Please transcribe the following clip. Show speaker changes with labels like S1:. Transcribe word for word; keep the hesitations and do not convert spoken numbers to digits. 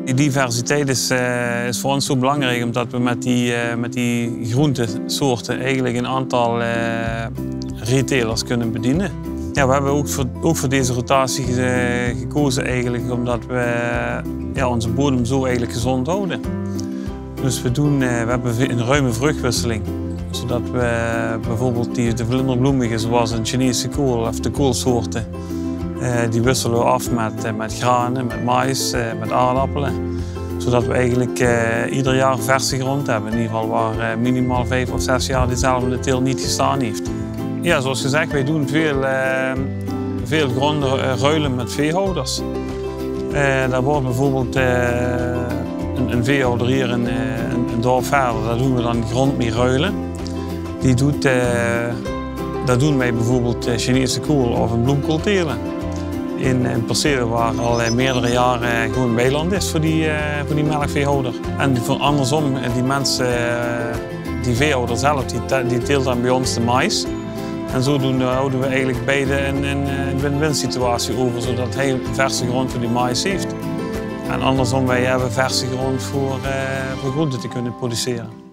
S1: Die diversiteit is, uh, is voor ons zo belangrijk omdat we met die, uh, met die groentesoorten eigenlijk een aantal uh, retailers kunnen bedienen. Ja, we hebben ook voor, ook voor deze rotatie ge, gekozen eigenlijk omdat we ja, onze bodem zo eigenlijk gezond houden. Dus we, doen, uh, we hebben een ruime vruchtwisseling. Zodat we bijvoorbeeld die, de vlinderbloemige zoals een Chinese kool of de koolsoorten, uh, die wisselen we af met, uh, met granen, met maïs, uh, met aardappelen. Zodat we eigenlijk uh, ieder jaar verse grond hebben. In ieder geval waar uh, minimaal vijf of zes jaar dezelfde teel niet gestaan heeft. Ja, zoals gezegd, wij doen veel, uh, veel gronden uh, ruilen met veehouders. Uh, daar wordt bijvoorbeeld uh, een, een veehouder hier in uh, een, een dorp verder, daar doen we dan grond mee ruilen. Die doet, uh, daar doen wij bijvoorbeeld Chinese kool of een bloemkool telen. In een perceel waar al uh, meerdere jaren gewoon weiland is voor die, uh, voor die melkveehouder. En voor andersom, die mensen, uh, die veehouder zelf, die, die teelt dan bij ons de maïs. En zodoende houden we eigenlijk beide een, een, een win-win situatie over, zodat hij verse grond voor die maïs heeft. En andersom, wij hebben verse grond voor, uh, voor groenten te kunnen produceren.